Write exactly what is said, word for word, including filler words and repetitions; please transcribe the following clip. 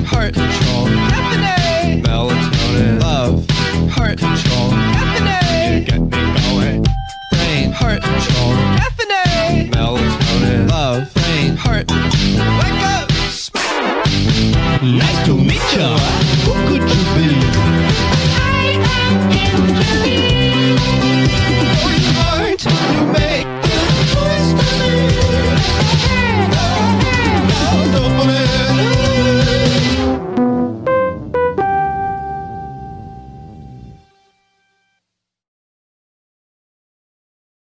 heart control, Caffeine. melatonin, Love. heart control, Caffeine. you get me going, brain, heart control, Caffeine.